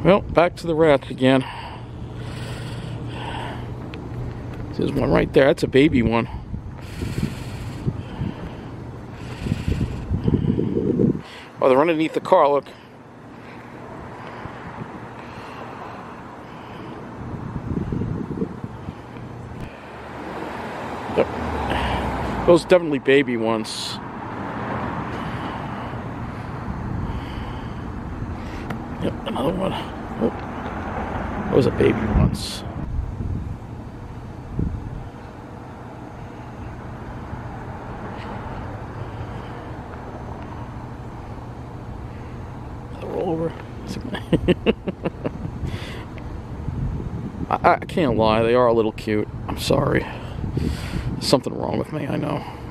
Well, back to the rats again. There's one right there. That's a baby one. Oh, they're underneath the car, look. Yep. Those definitely baby ones. Yep, another one. Oh, those are baby ones. Roll over. I can't lie, they are a little cute. I'm sorry. There's something wrong with me, I know.